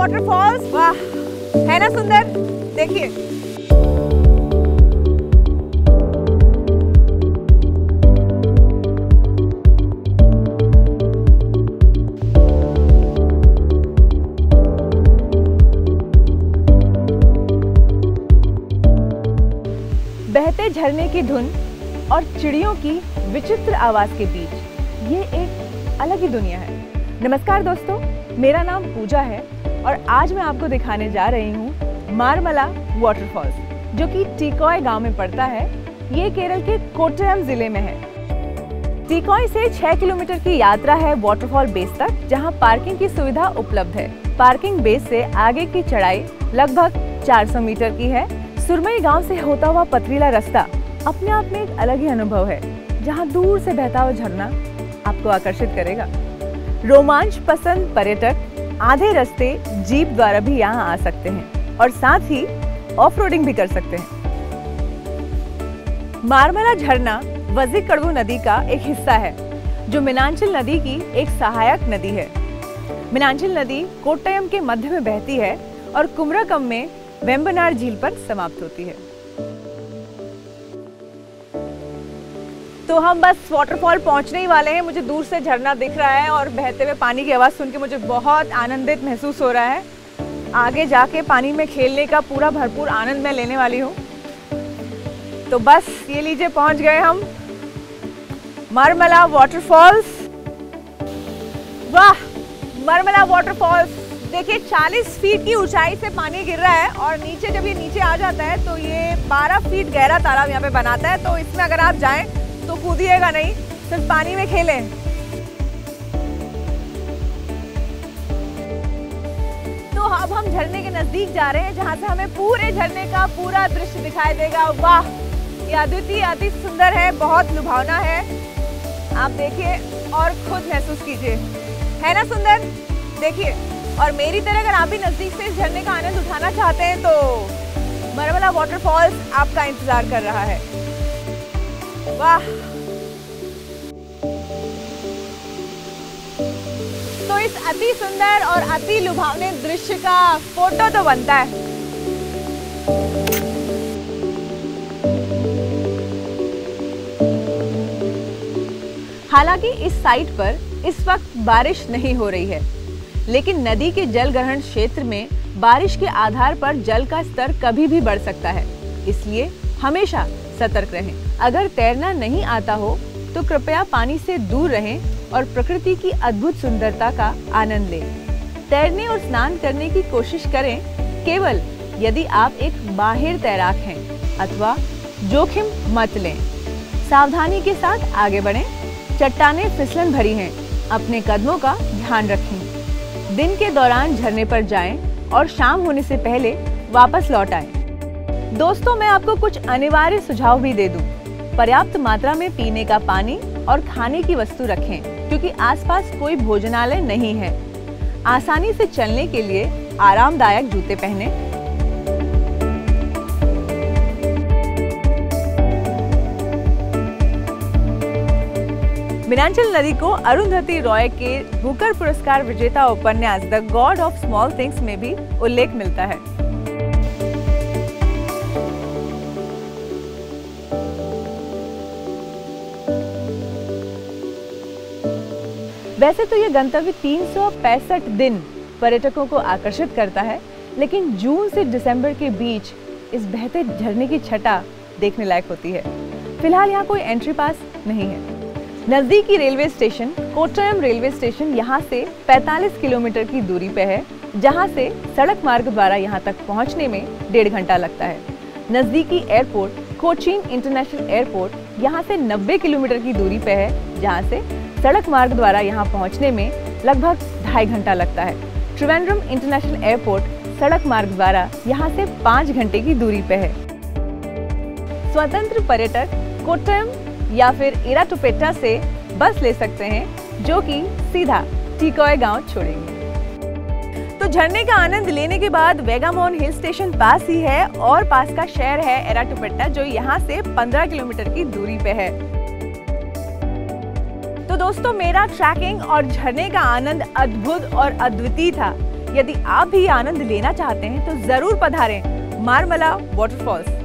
Waterfalls, वाह है ना सुंदर। देखिए बहते झरने की धुन और चिड़ियों की विचित्र आवाज के बीच ये एक अलग ही दुनिया है। नमस्कार दोस्तों, मेरा नाम पूजा है और आज मैं आपको दिखाने जा रही हूँ मारमला वाटरफॉल्स, जो कि टीकॉय गांव में पड़ता है। ये केरल के कोट्टयम जिले में है। टीकॉय से 6 किलोमीटर की यात्रा है वाटरफॉल बेस तक, जहाँ पार्किंग की सुविधा उपलब्ध है। पार्किंग बेस से आगे की चढ़ाई लगभग 400 मीटर की है। सुरमई गांव से होता हुआ पथरीला रास्ता अपने आप में एक अलग ही अनुभव है, जहां दूर से बहता हुआ झरना आपको आकर्षित करेगा। रोमांच पसंद पर्यटक आधे रास्ते जीप द्वारा भी यहां आ सकते हैं और साथ ही ऑफ रोडिंग भी कर सकते हैं। मारमला झरना वज़िकड़वु नदी का एक हिस्सा है, जो मीनांचिल नदी की एक सहायक नदी है। मीनांचिल नदी कोट्टयम के मध्य में बहती है और कुमरकम में वेम्बनाड झील पर समाप्त होती है। तो हम बस वाटरफॉल पहुंचने ही वाले हैं। मुझे दूर से झरना दिख रहा है और बहते हुए पानी की आवाज सुन के मुझे बहुत आनंदित महसूस हो रहा है। आगे जाके पानी में खेलने का पूरा भरपूर आनंद मैं लेने वाली हूँ। तो बस ये लीजिए, पहुंच गए हम मारमला वाटरफॉल्स। वाह, मारमला वाटरफॉल्स देखिए, 40 फीट की ऊंचाई से पानी गिर रहा है और नीचे जब ये नीचे आ जाता है तो ये 12 फीट गहरा तालाब यहाँ पे बनाता है। तो इसमें अगर आप जाएं तो कूदिएगा नहीं, सिर्फ पानी में खेलें। तो अब हम झरने के नजदीक जा रहे हैं, जहाँ से हमें पूरे झरने का पूरा दृश्य दिखाई देगा। वाह, ये अद्वितीय, अति सुंदर है, बहुत लुभावना है। आप देखिए और खुद महसूस कीजिए, है ना सुंदर। देखिए, और मेरी तरह अगर आप भी नजदीक से इस झरने का आनंद उठाना चाहते हैं तो मारमला वाटरफॉल्स आपका इंतजार कर रहा है। वाह, तो इस अति सुंदर और अति लुभावने दृश्य का फोटो तो बनता है। हालांकि इस साइट पर इस वक्त बारिश नहीं हो रही है, लेकिन नदी के जल ग्रहण क्षेत्र में बारिश के आधार पर जल का स्तर कभी भी बढ़ सकता है, इसलिए हमेशा सतर्क रहें। अगर तैरना नहीं आता हो तो कृपया पानी से दूर रहें और प्रकृति की अद्भुत सुंदरता का आनंद लें। तैरने और स्नान करने की कोशिश करें केवल यदि आप एक माहिर तैराक हैं, अथवा जोखिम मत लें। सावधानी के साथ आगे बढ़ें। चट्टानें फिसलन भरी हैं, अपने कदमों का ध्यान रखें। दिन के दौरान झरने पर जाएं और शाम होने से पहले वापस लौट आएं। दोस्तों, मैं आपको कुछ अनिवार्य सुझाव भी दे दूं। पर्याप्त मात्रा में पीने का पानी और खाने की वस्तु रखें, क्योंकि आसपास कोई भोजनालय नहीं है। आसानी से चलने के लिए आरामदायक जूते पहनें। मीनांचिल नदी को अरुंधति रॉय के बुकर पुरस्कार विजेता उपन्यास the god of small things में भी उल्लेख मिलता है। वैसे तो ये गंतव्य 365 दिन पर्यटकों को आकर्षित करता है, लेकिन जून से दिसंबर के बीच इस बहते झरने की छटा देखने लायक होती है। फिलहाल यहाँ कोई एंट्री पास नहीं है। नजदीकी railway station Kottayam railway station यहाँ से 45 किलोमीटर की दूरी पे है, जहाँ से सड़क मार्ग द्वारा यहाँ तक पहुँचने में 1.5 घंटा लगता है। नजदीकी एयरपोर्ट कोचीन इंटरनेशनल एयरपोर्ट यहाँ से 90 किलोमीटर की दूरी पे है, जहाँ से सड़क मार्ग द्वारा यहाँ पहुँचने में लगभग 2.5 घंटा लगता है। त्रिवेंद्रम इंटरनेशनल एयरपोर्ट सड़क मार्ग द्वारा यहाँ से 5 घंटे की दूरी पे है। स्वतंत्र पर्यटक कोट्टयम या फिर इराटुपेट्टा से बस ले सकते हैं, जो कि सीधा टीकॉय गांव छोड़ेंगे। तो झरने का आनंद लेने के बाद वेगामोन हिल स्टेशन पास ही है और पास का शहर है इराटुपेट्टा, जो यहाँ से 15 किलोमीटर की दूरी पे है। तो दोस्तों, मेरा ट्रैकिंग और झरने का आनंद अद्भुत और अद्वितीय था। यदि आप भी आनंद लेना चाहते हैं तो जरूर पधारें मार्मला वाटरफॉल्स।